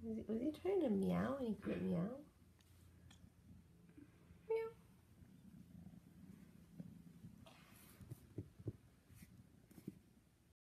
Was he trying to meow and he couldn't meow?